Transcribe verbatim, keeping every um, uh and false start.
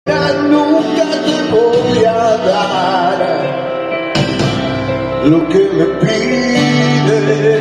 Nunca te voy a dar lo que me pides.